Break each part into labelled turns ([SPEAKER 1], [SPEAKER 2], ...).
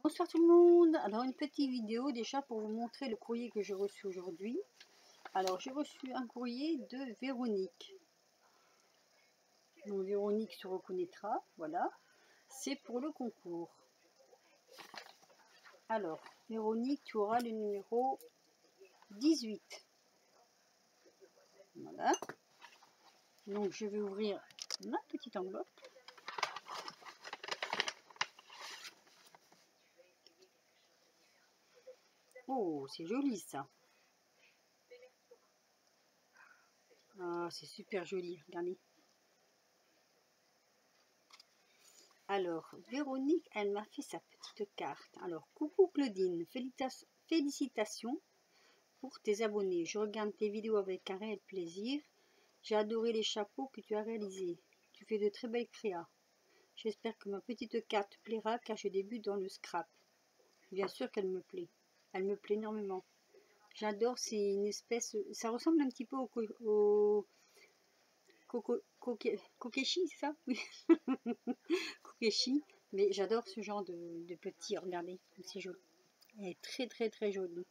[SPEAKER 1] Bonsoir tout le monde. Alors une petite vidéo déjà pour vous montrer le courrier que j'ai reçu aujourd'hui. Alors j'ai reçu un courrier de Véronique. Donc Véronique se reconnaîtra, voilà. C'est pour le concours. Alors Véronique, tu auras le numéro 18. Voilà. Donc je vais ouvrir ma petite enveloppe. Oh, c'est joli ça. Ah, c'est super joli, regardez. Alors, Véronique, elle m'a fait sa petite carte. Alors, coucou Claudine, félicitations pour tes abonnés. Je regarde tes vidéos avec un réel plaisir. J'ai adoré les chapeaux que tu as réalisés. Tu fais de très belles créas. J'espère que ma petite carte te plaira car je débute dans le scrap. Bien sûr qu'elle me plaît. Elle me plaît énormément. J'adore, c'est une espèce... Ça ressemble un petit peu au kokeshi, c'est ça? Oui. Kokeshi. Mais j'adore ce genre de petit. Regardez, c'est joli. Elle est très très très jolie.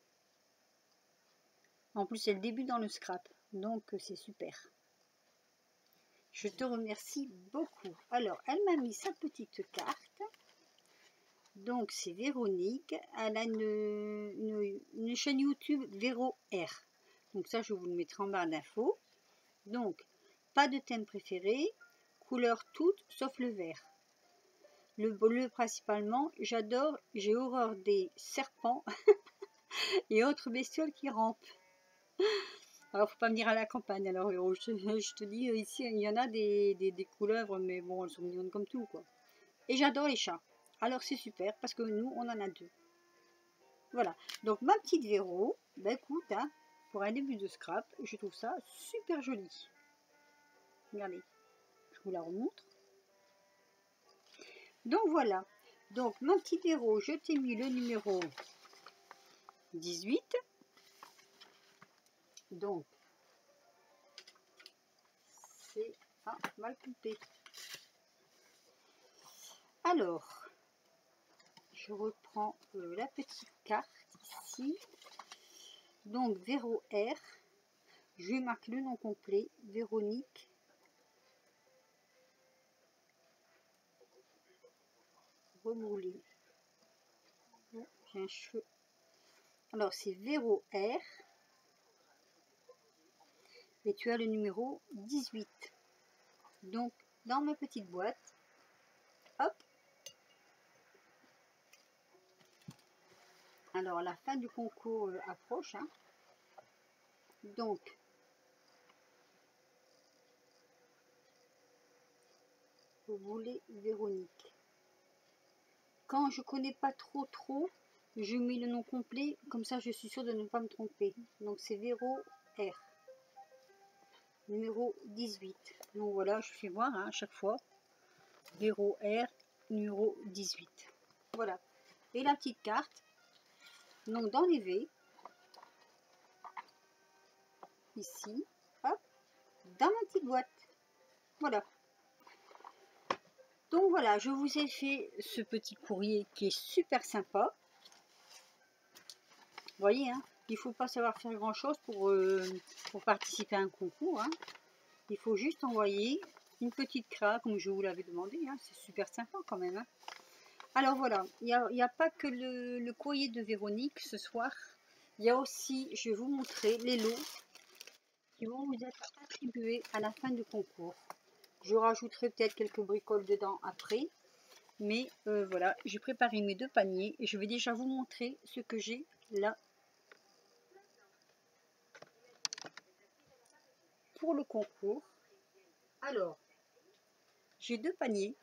[SPEAKER 1] En plus, elle débute dans le scrap. Donc, c'est super. Je te remercie beaucoup. Alors, elle m'a mis sa petite carte. Donc, c'est Véronique. Elle a une chaîne YouTube Véro R. Donc, ça, je vous le mettrai en barre d'infos. Donc, pas de thème préféré. Couleurs toutes sauf le vert. Le bleu principalement. J'adore. J'ai horreur des serpents et autres bestioles qui rampent. Alors, faut pas me dire à la campagne. Alors, je te dis, ici, il y en a des couleuvres, mais bon, elles sont mignonnes comme tout, quoi. Et j'adore les chats. Alors, c'est super, parce que nous, on en a 2. Voilà. Donc, ma petite Véro, ben écoute, hein, pour un début de scrap, je trouve ça super joli. Regardez, je vous la remontre. Donc, voilà. Donc, ma petite Véro, je t'ai mis le numéro 18. Donc, c'est mal coupé. Alors, je reprends la petite carte ici. Donc, Véro R. Je vais marquer le nom complet. Véronique. Remoulée. Oh, j'ai un cheveu. Alors, c'est Véro R. Et tu as le numéro 18. Donc, dans ma petite boîte. Hop. Alors, la fin du concours approche. Hein. Donc, vous voulez Véronique. Quand je connais pas trop, je mets le nom complet. Comme ça, je suis sûre de ne pas me tromper. Donc, c'est Véro R. Numéro 18. Donc, voilà, je fais voir hein, à chaque fois. Véro R, numéro 18. Voilà. Et la petite carte. Donc, dans les V. Ici. Hop. Dans ma petite boîte. Voilà. Donc voilà, je vous ai fait ce petit courrier qui est super sympa. Vous voyez, hein, il ne faut pas savoir faire grand chose pour participer à un concours. Hein. Il faut juste envoyer une petite cra comme je vous l'avais demandé. Hein. C'est super sympa quand même. Hein. Alors voilà, il n'y a pas que le courrier de Véronique ce soir. Il y a aussi, je vais vous montrer les lots qui vont vous être attribués à la fin du concours. Je rajouterai peut-être quelques bricoles dedans après. Mais voilà, j'ai préparé mes 2 paniers et je vais déjà vous montrer ce que j'ai là pour le concours. Alors, j'ai 2 paniers,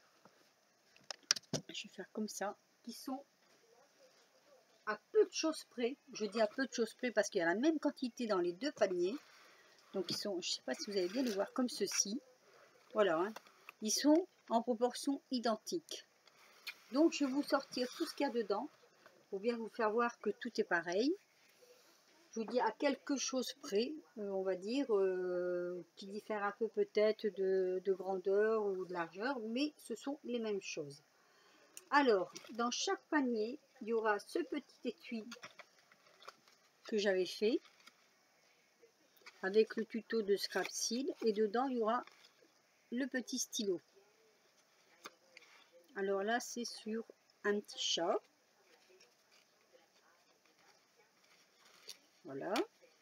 [SPEAKER 1] je vais faire comme ça, qui sont à peu de choses près. Je dis à peu de choses près parce qu'il y a la même quantité dans les 2 paniers. Donc ils sont, je ne sais pas si vous allez bien les voir comme ceci. Voilà, hein. Ils sont en proportion identique. Donc je vais vous sortir tout ce qu'il y a dedans pour bien vous faire voir que tout est pareil. Je vous dis à quelque chose près, on va dire, qui diffère un peu peut-être de grandeur ou de largeur, mais ce sont les mêmes choses. Alors, dans chaque panier, il y aura ce petit étui que j'avais fait avec le tuto de Scrapseed, et dedans il y aura le petit stylo. Alors là, c'est sur un petit chat. Voilà.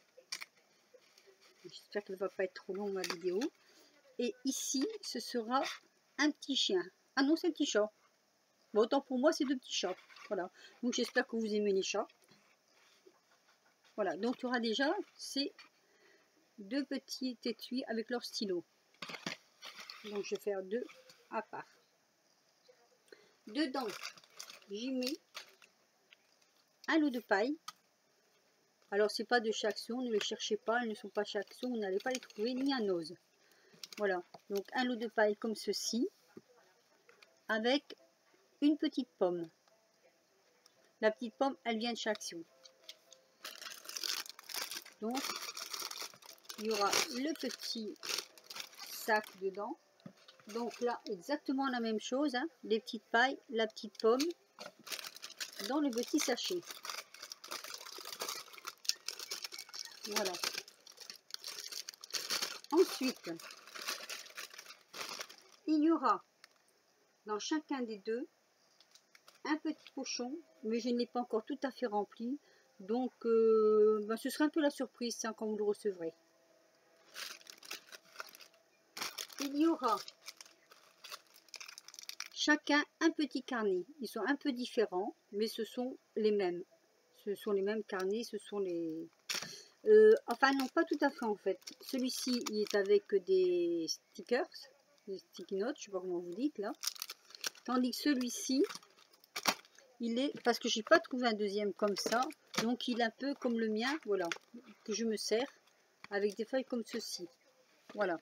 [SPEAKER 1] J'espère qu'elle ne va pas être trop longue la vidéo. Et ici, ce sera un petit chien. Ah non, c'est un petit chat. Bon, autant pour moi, c'est deux petits chats. Voilà. Donc j'espère que vous aimez les chats. Voilà. Donc tu auras déjà ces deux petits étuis avec leur stylo. Donc je vais faire deux à part. Dedans, j'y mets un lot de paille. Alors c'est pas de chez Action, ne les cherchez pas, elles ne sont pas chez Action, vous n'allez pas les trouver, ni un ose. Voilà, donc un lot de paille comme ceci, avec une petite pomme. La petite pomme, elle vient de chez Action. Donc, il y aura le petit sac dedans. Donc là, exactement la même chose, hein, les petites pailles, la petite pomme, dans le petit sachet. Voilà. Ensuite, il y aura dans chacun des deux un petit pochon, mais je ne l'ai pas encore tout à fait rempli. Donc, ce sera un peu la surprise hein, quand vous le recevrez. Il y aura chacun un petit carnet. Ils sont un peu différents, mais ce sont les mêmes. Ce sont les mêmes carnets, ce sont les... enfin non, pas tout à fait en fait. Celui-ci, il est avec des stickers, des sticky notes, je sais pas comment vous dites là. Tandis que celui-ci, il est, parce que j'ai pas trouvé un deuxième comme ça, donc il est un peu comme le mien, voilà, que je me sers, avec des feuilles comme ceci. Voilà.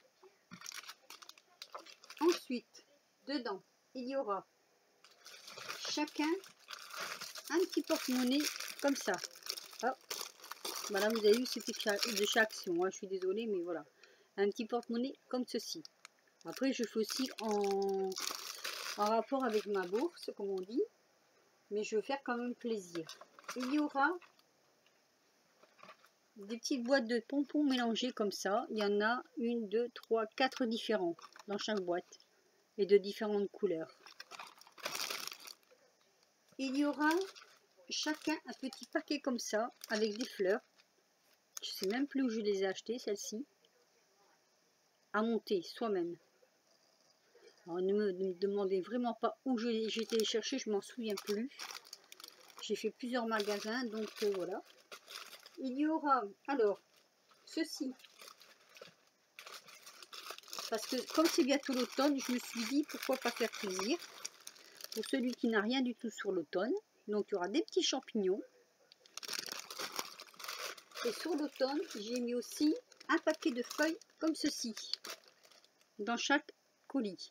[SPEAKER 1] Ensuite, dedans, il y aura chacun un petit porte-monnaie comme ça. Hop. Voilà, vous avez vu, c'était de chaque Action, hein, je suis désolée, mais voilà. Un petit porte-monnaie comme ceci. Après, je fais aussi en rapport avec ma bourse, comme on dit, mais je veux faire quand même plaisir. Il y aura des petites boîtes de pompons mélangées comme ça. Il y en a 1, 2, 3, 4 différents dans chaque boîte et de différentes couleurs. Il y aura chacun un petit paquet comme ça avec des fleurs. Je sais même plus où je les ai achetées, celles-ci. À monter soi-même. Alors, ne me demandez vraiment pas où j'ai été les chercher, je m'en souviens plus. J'ai fait plusieurs magasins, donc voilà. Il y aura alors ceci. Parce que comme c'est bientôt l'automne, je me suis dit pourquoi pas faire plaisir. Pour celui qui n'a rien du tout sur l'automne. Donc il y aura des petits champignons. Et sur l'automne, j'ai mis aussi un paquet de feuilles comme ceci. Dans chaque colis.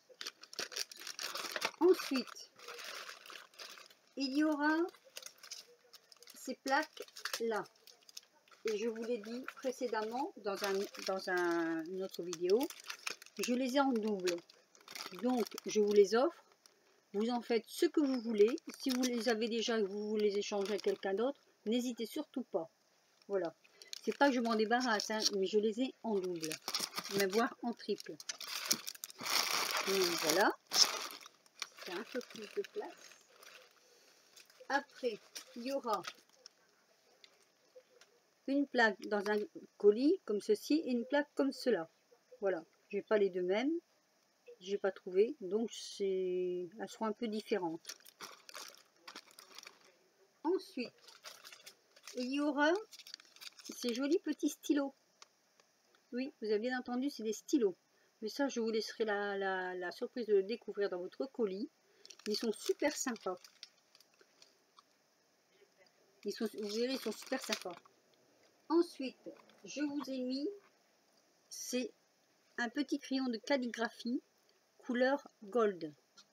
[SPEAKER 1] Ensuite, il y aura ces plaques là. Et je vous l'ai dit précédemment dans une autre vidéo, je les ai en double. Donc je vous les offre. Vous en faites ce que vous voulez. Si vous les avez déjà et que vous les échangez à quelqu'un d'autre, n'hésitez surtout pas. Voilà. C'est pas que je m'en débarrasse, hein, mais je les ai en double. Mais voire en triple. Donc voilà. C'est un peu plus de place. Après, il y aura une plaque dans un colis comme ceci et une plaque comme cela. Voilà. Je n'ai pas les deux mêmes. J'ai pas trouvé, donc elles seront un peu différentes. Ensuite, il y aura ces jolis petits stylos. Oui, vous avez bien entendu, c'est des stylos. Mais ça, je vous laisserai la surprise de le découvrir dans votre colis. Ils sont super sympas. Vous verrez, ils sont super sympas. Ensuite, je vous ai mis, c'est un petit crayon de calligraphie couleur gold.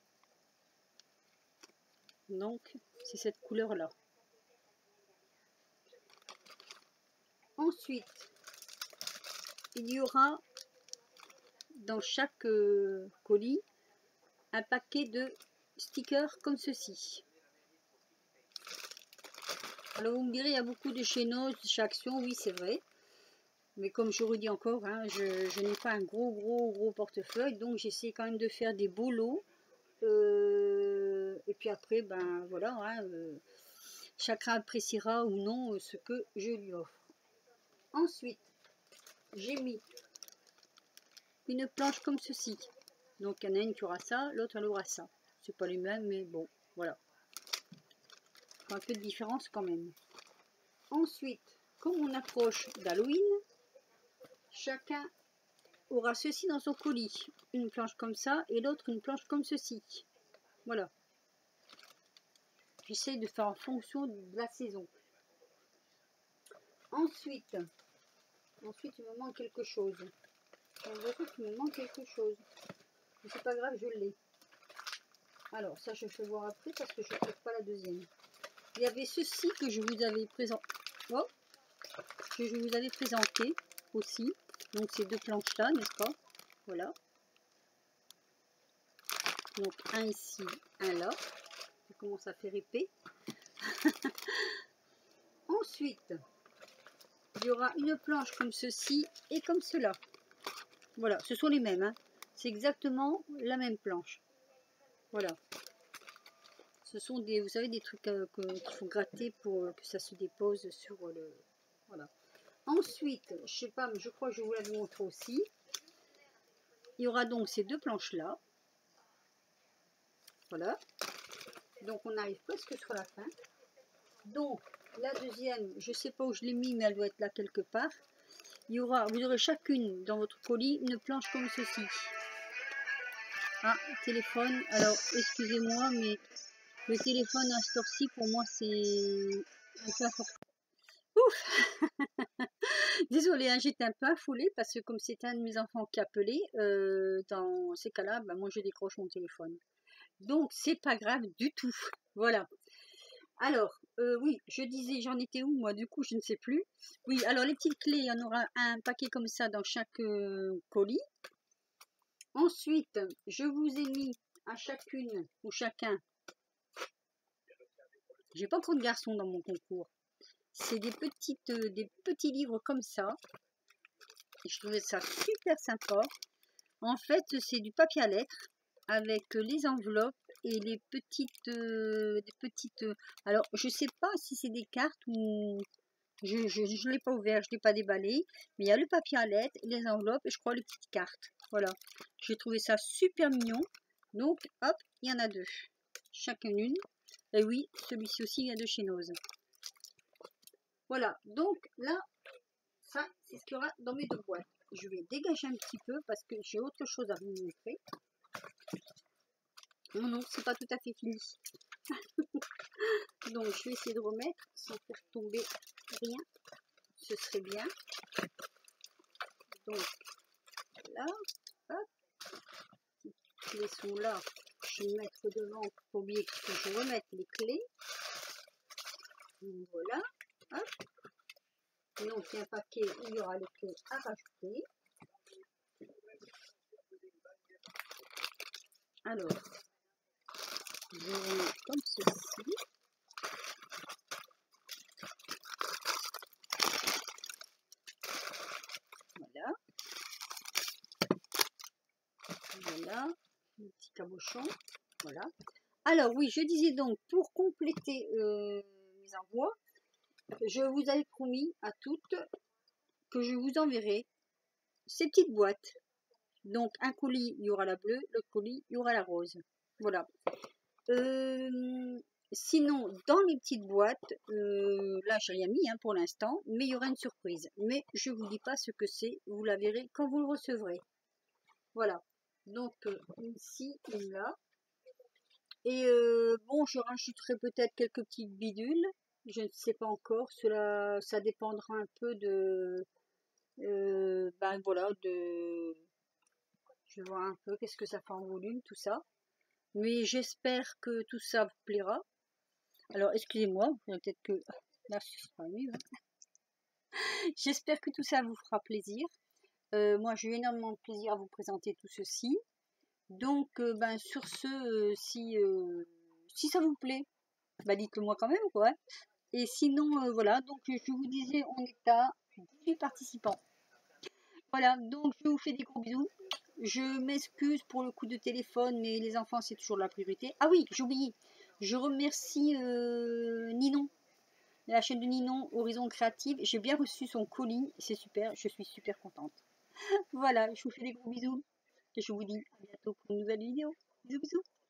[SPEAKER 1] Donc, c'est cette couleur-là. Ensuite, il y aura dans chaque colis un paquet de stickers comme ceci. Alors vous me direz, il y a beaucoup de chez Noz, chez Action, oui c'est vrai. Mais comme je redis encore, hein, je n'ai pas un gros portefeuille, donc j'essaie quand même de faire des beaux lots. Et puis après, ben voilà, hein, chacun appréciera ou non ce que je lui offre. Ensuite, j'ai mis une planche comme ceci. Donc il y en a une qui aura ça, l'autre elle aura ça. C'est pas les mêmes, mais bon, voilà. Un peu de différence quand même. Ensuite, comme on approche d'Halloween, chacun aura ceci dans son colis. Une planche comme ça et l'autre une planche comme ceci. Voilà. J'essaie de faire en fonction de la saison. Ensuite, il me manque quelque chose. J'ai l'impression qu'il me manque quelque chose. Mais c'est pas grave, je l'ai. Alors, ça, je vais voir après parce que je ne trouve pas la deuxième. Il y avait ceci que je vous avais présenté. Oh, que je vous avais présenté aussi. Donc, ces deux planches-là, n'est-ce pas? Voilà. Donc, un ici, un là. Ça commence à faire épais. Ensuite, il y aura une planche comme ceci et comme cela. Voilà, ce sont les mêmes. Hein. C'est exactement la même planche. Voilà. Ce sont des, vous savez, des trucs qu'il faut gratter pour que ça se dépose sur le... Voilà. Ensuite, je sais pas, mais je crois que je vous l'avais montré aussi. Il y aura donc ces deux planches-là. Voilà. Donc, on arrive presque sur la fin. Donc, la deuxième, je sais pas où je l'ai mis, mais elle doit être là quelque part. Il y aura, vous aurez chacune dans votre colis une planche comme ceci. Ah, téléphone. Alors, excusez-moi, mais le téléphone à cette heure-ci, pour moi, c'est un peu important. Ouf. Désolée, hein, j'étais un peu affolée parce que comme c'est un de mes enfants qui appelait, dans ces cas-là, bah, moi je décroche mon téléphone. Donc c'est pas grave du tout. Voilà. Alors, oui, je disais, j'en étais où moi? Du coup, je ne sais plus. Oui, alors les petites clés, il y en aura un paquet comme ça dans chaque colis. Ensuite, je vous ai mis à chacune ou chacun. J'ai pas trop de garçons dans mon concours. C'est des petits livres comme ça. Je trouvais ça super sympa. En fait, c'est du papier à lettres avec les enveloppes et les petites, alors, je sais pas si c'est des cartes ou je ne l'ai pas ouvert, je l'ai pas déballé, mais il y a le papier à lettres, les enveloppes et je crois les petites cartes. Voilà, j'ai trouvé ça super mignon. Donc, hop, il y en a deux, chacune une. Et oui, celui-ci aussi vient de chez Noz. Voilà, donc là, ça, c'est ce qu'il y aura dans mes deux boîtes. Je vais dégager un petit peu parce que j'ai autre chose à vous montrer. Non, non, c'est pas tout à fait fini. Donc, je vais essayer de remettre sans faire tomber rien. Ce serait bien. Donc, là, hop. Les clés sont là. Je vais mettre devant pour pas oublier que je remette les clés. Voilà. Hop. Donc, il y a un paquet où il y aura les clés à rajouter. Alors, je vais remettre comme ceci. Voilà. Voilà. Un petit cabochon. Voilà. Alors, oui, je disais donc, pour compléter mes envois, je vous avais promis à toutes que je vous enverrai ces petites boîtes. Donc, un colis, il y aura la bleue, l'autre colis, il y aura la rose. Voilà. Sinon, dans les petites boîtes, là, j'ai rien mis hein, pour l'instant, mais il y aura une surprise. Mais je ne vous dis pas ce que c'est, vous la verrez quand vous le recevrez. Voilà. Donc, ici, une là. Et bon, je rajouterai peut-être quelques petites bidules. Je ne sais pas encore. Cela, ça dépendra un peu de... ben voilà, de... Je vais voir un peu qu'est-ce que ça fait en volume, tout ça. Mais j'espère que tout ça vous plaira. Alors, excusez-moi, peut-être que... Là, ce sera mieux. Hein. J'espère que tout ça vous fera plaisir. Moi, j'ai eu énormément de plaisir à vous présenter tout ceci. Donc, ben, sur ce, si ça vous plaît, bah, dites-le moi quand même, quoi. Et sinon, voilà, donc je vous disais, on est à 18 participants. Voilà, donc je vous fais des gros bisous. Je m'excuse pour le coup de téléphone, mais les enfants, c'est toujours la priorité. Ah oui, j'ai oublié. Je remercie Ninon, la chaîne de Ninon, Horizon Créative. J'ai bien reçu son colis, c'est super, je suis super contente. Voilà, je vous fais des gros bisous. Et je vous dis à bientôt pour une nouvelle vidéo. Bisous, bisous.